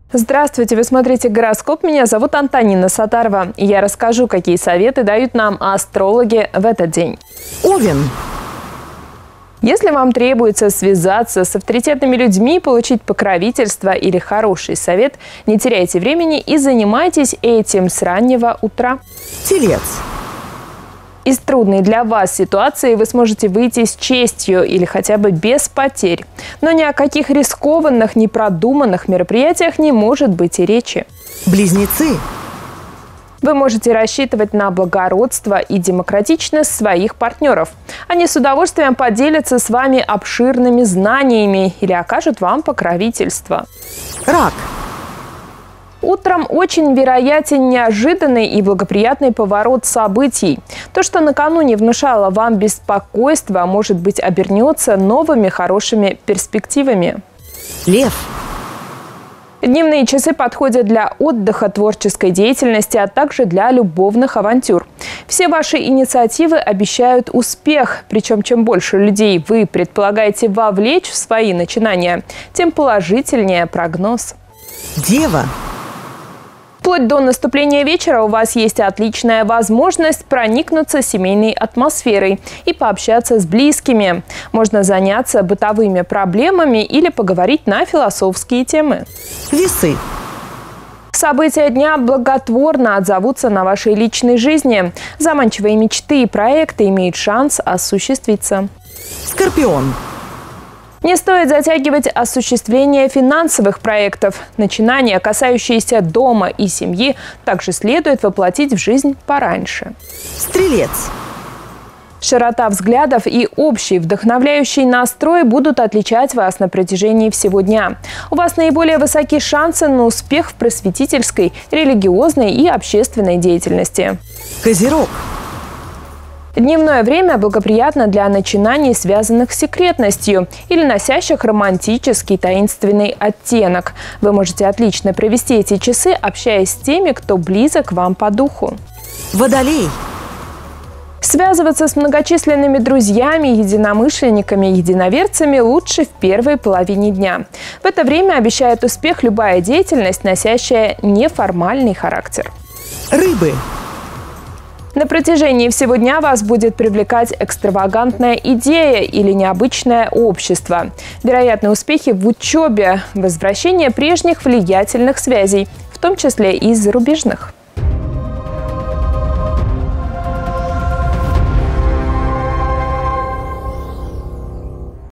Здравствуйте, вы смотрите гороскоп. Меня зовут Антонина Сатарова. И я расскажу, какие советы дают нам астрологи в этот день. Овен. Если вам требуется связаться с авторитетными людьми, получить покровительство или хороший совет, не теряйте времени и занимайтесь этим с раннего утра. Телец. Из трудной для вас ситуации вы сможете выйти с честью или хотя бы без потерь. Но ни о каких рискованных, непродуманных мероприятиях не может быть и речи. Близнецы. Вы можете рассчитывать на благородство и демократичность своих партнеров. Они с удовольствием поделятся с вами обширными знаниями или окажут вам покровительство. Рак. Утром очень вероятен неожиданный и благоприятный поворот событий. То, что накануне внушало вам беспокойство, может быть, обернется новыми хорошими перспективами. Лев. Дневные часы подходят для отдыха, творческой деятельности, а также для любовных авантюр. Все ваши инициативы обещают успех. Причем, чем больше людей вы предполагаете вовлечь в свои начинания, тем положительнее прогноз. Дева. Вплоть до наступления вечера у вас есть отличная возможность проникнуться семейной атмосферой и пообщаться с близкими. Можно заняться бытовыми проблемами или поговорить на философские темы. Весы. События дня благотворно отзовутся на вашей личной жизни. Заманчивые мечты и проекты имеют шанс осуществиться. Скорпион. Не стоит затягивать осуществление финансовых проектов. Начинания, касающиеся дома и семьи, также следует воплотить в жизнь пораньше. Стрелец. Широта взглядов и общий вдохновляющий настрой будут отличать вас на протяжении всего дня. У вас наиболее высоки шансы на успех в просветительской, религиозной и общественной деятельности. Козерог. Дневное время благоприятно для начинаний, связанных с секретностью или носящих романтический таинственный оттенок. Вы можете отлично провести эти часы, общаясь с теми, кто близок вам по духу. Водолей. Связываться с многочисленными друзьями, единомышленниками, единоверцами лучше в первой половине дня. В это время обещает успех любая деятельность, носящая неформальный характер. Рыбы. На протяжении всего дня вас будет привлекать экстравагантная идея или необычное общество. Вероятны успехи в учебе, возвращение прежних влиятельных связей, в том числе и зарубежных.